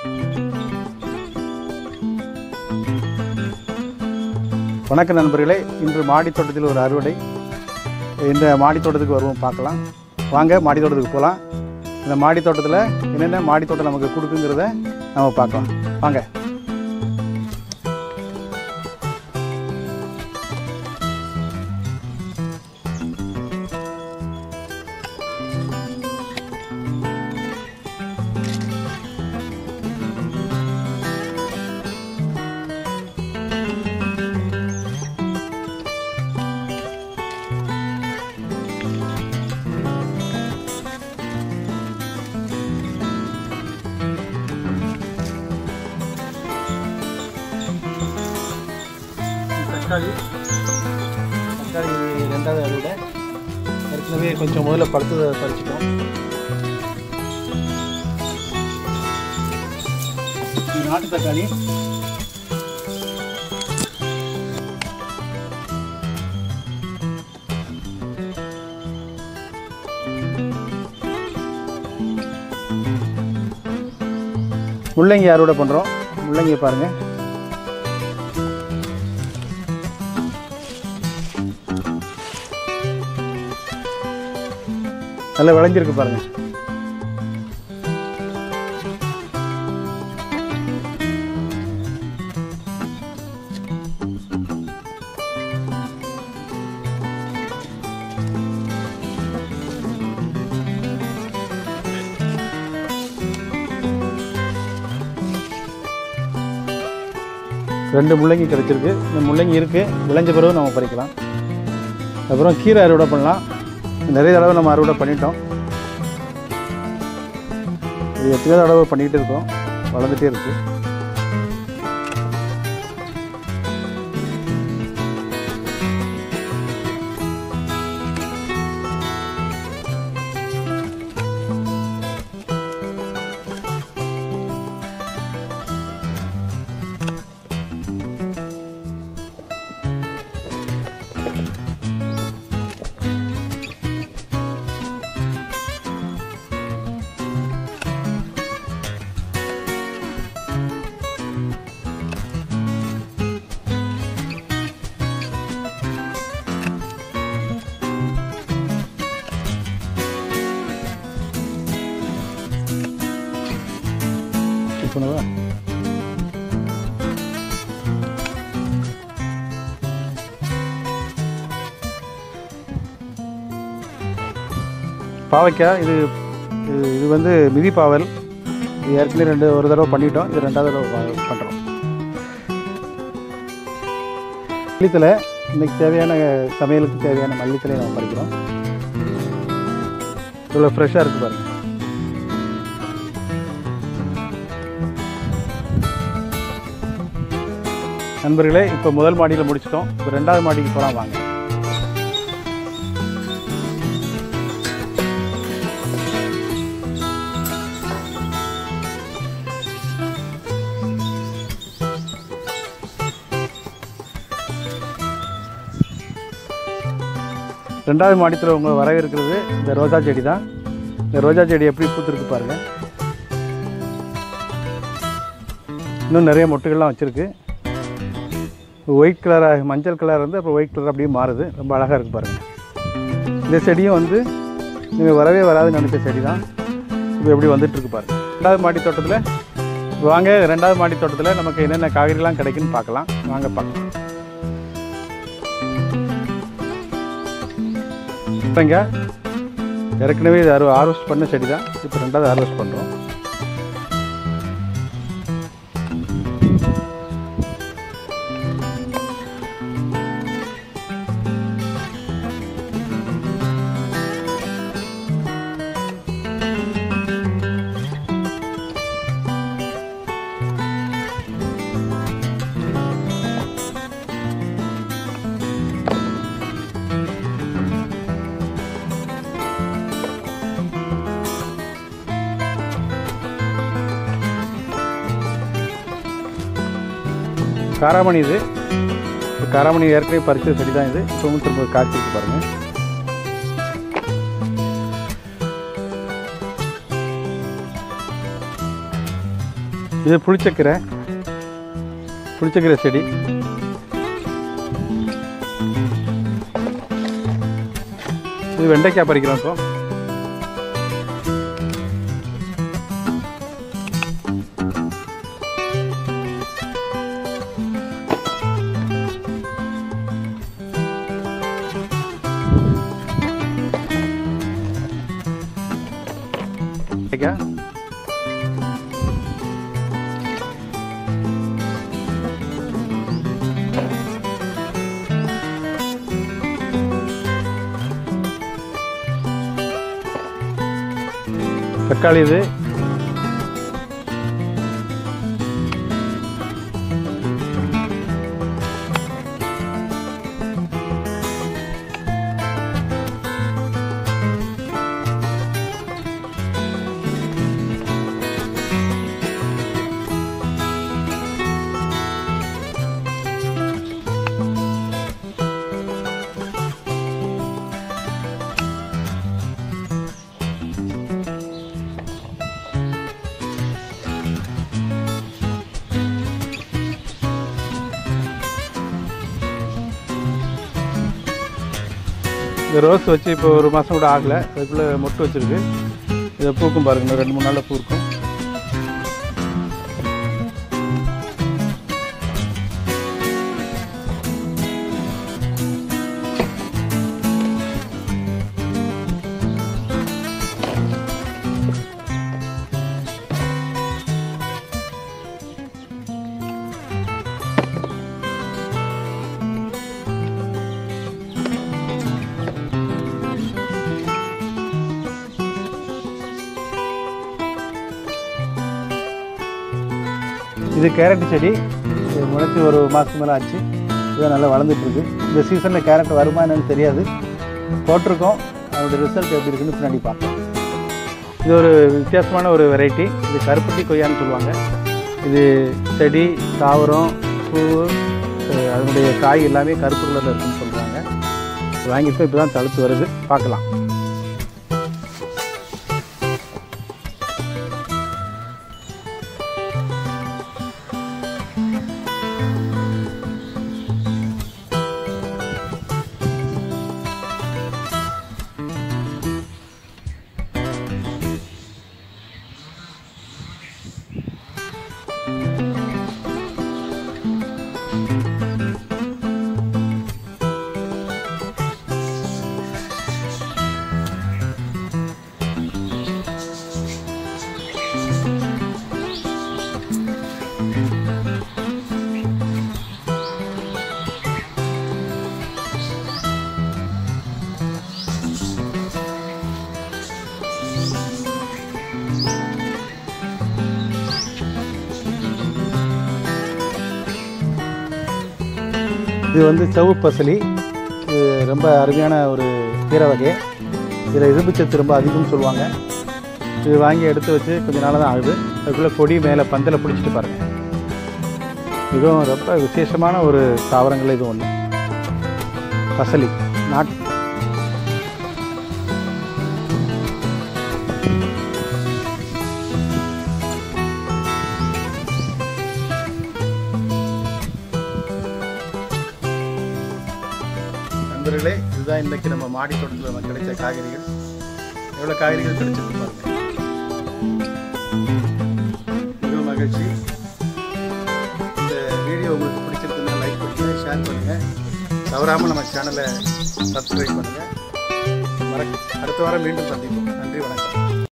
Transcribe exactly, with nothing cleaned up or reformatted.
வணக்கம் நண்பர்களே, இன்று மாடி தோட்டத்தில் ஒரு அறுவடை. இந்த மாடி தோட்டத்துக்கு வருவோம், பார்க்கலாம் வாங்க. மாடி தோட்டத்துக்கு போகலாம். இந்த மாடி தோட்டத்தில் என்னென்ன மாடி தோட்டம் நமக்கு கொடுக்குங்கிறத நம்ம பார்க்கலாம் வாங்க. தக்காளி தக்காளி ரெண்டாவது அறுவடை. ஏற்கனவே கொஞ்சம் முதல்ல பழுத்ததை பறிச்சிட்டோம். நாட்டு தக்காளி முள்ளங்கி அறுவடை பண்ணுறோம். முள்ளங்கி பாருங்கள், நல்லா விளைஞ்சிருக்கு பாருங்க. ரெண்டு முள்ளங்கி கிடைச்சிருக்கு. இந்த முள்ளங்கி இருக்குது, விளைஞ்ச பிறகு நம்ம பறிக்கலாம். அப்புறம் கீரை அறுவடை பண்ணலாம். நிறைய தடவை நம்ம அறுவடை பண்ணிட்டோம். இது எத்தனை தடவை பண்ணிகிட்டு இருக்கோம், வளர்ந்துட்டே இருக்கு. பாவைக்காய் இது இது வந்து மிதி பாவல். இது ஏற்கனவே ரெண்டு ஒரு தடவை பண்ணிட்டோம், இது ரெண்டாவது தடவை பண்ணுறோம். மல்லித்தலை இன்றைக்கி தேவையான சமையலுக்கு தேவையான மல்லித்தலை நம்ம பறிக்கிறோம். இவ்வளோ ஃப்ரெஷ்ஷாக இருக்குது பாருங்கள். நண்பர்களே, இப்போ முதல் மாடியில் முடிச்சிட்டோம். இப்போ ரெண்டாவது மாடிக்கு போகலாம் வாங்க. ரெண்டாவது மாடித்தில் உங்களை வரவேற்கிறது இந்த ரோஜா செடி தான். இந்த ரோஜா செடி எப்படி பூத்துருக்கு பாருங்கள். இன்னும் நிறைய மொட்டுகள்லாம் வச்சுருக்கு. ஒயிட் கலராக மஞ்சள் கலர் வந்து அப்புறம் ஒயிட் கலர் அப்படியே மாறுது. ரொம்ப அழகாக இருக்குது பாருங்கள். இந்த செடியும் வந்து நீங்கள் வரவே வராதுன்னு நினச்ச செடி தான். இப்போ எப்படி வந்துட்டுருக்கு பாருங்கள். ரெண்டாவது மாடி தோட்டத்தில் வாங்க. ரெண்டாவது மாடி தோட்டத்தில் நமக்கு என்னென்ன காய்கறிலாம் கிடைக்குன்னு பார்க்கலாம் வாங்க. பார்க்கலாம். இப்போங்க ஏற்கனவே இது அறு ஹார்வெஸ்ட் பண்ண செடி தான். இப்போ ரெண்டாவது ஹார்வெஸ்ட் பண்ணுறோம். காராமணி இது. காராமணி ஏற்கனவே பறிச்ச செடி தான் இது. இப்போ திரும்ப காய்ச்சிருக்கு பாருங்கள். இது புளிச்சக்கீரை புளிச்சக்கீரை செடி. இது வெண்டைக்காய் பறிக்கிறோம் இப்போ. தக்காளி இது இந்த ரோஸ் வச்சு இப்போ ஒரு மாதம் கூட ஆகலை, அதுக்குள்ளே மொட்டு வச்சுருக்கு. இதை பூக்கும் பாருங்க, ரெண்டு மூணு நாளில் பூ இருக்கும். இது கேரட் செடி, இது முளைச்சி ஒரு மாதத்துக்கு மேலே ஆச்சு. இதுதான் நல்லா வளர்ந்துட்டுருக்கு. இந்த சீசனில் கேரட் வருமா என்னன்னு தெரியாது, போட்டிருக்கோம். அதோடய ரிசல்ட் எப்படி இருக்குன்னு பின்னாடி பார்க்கலாம். இது ஒரு வித்தியாசமான ஒரு வெரைட்டி. இது கருப்பட்டி கொய்யான்னு சொல்லுவாங்க. இது செடி, தாவரம், பூ, அதனுடைய காய் எல்லாமே கருப்பு கலரில் இருக்குன்னு சொல்கிறாங்க. வாங்கிட்டு இப்போ தான் தழுத்து வருது, பார்க்கலாம். இது வந்து செவ்வு பசலி. இது ரொம்ப அருமையான ஒரு கீரை வகை. இதில் இரும்புச்சத்து ரொம்ப அதிகம்னு சொல்லுவாங்க. இது வாங்கி எடுத்து வச்சு கொஞ்சம் நாள் தான் ஆகுது. அதுக்குள்ளே கொடி மேலே பந்தலை பிடிச்சிட்டு பாருங்கள். இதுவும் ரொம்ப விசேஷமான ஒரு தாவரங்கள். இது ஒன்று பசலி நாட் நண்பர்களே, இதுதான் இன்றைக்கி நம்ம மாடி தோட்டத்தில் கிடைச்ச காய்கறிகள். எவ்வளோ காய்கறிகள் கிடைச்சிருக்கு பாருங்கள். மிகவும் மகிழ்ச்சி. இந்த வீடியோ உங்களுக்கு பிடிச்சிருக்குன்னா லைக் பண்ணுங்கள், ஷேர் பண்ணுங்கள். தவறாமல் நம்ம சேனலை சப்ஸ்கிரைப் பண்ணுங்கள். மறக்க அடுத்த வாரம் மீண்டும் சந்திப்போம். நன்றி, வணக்கம்.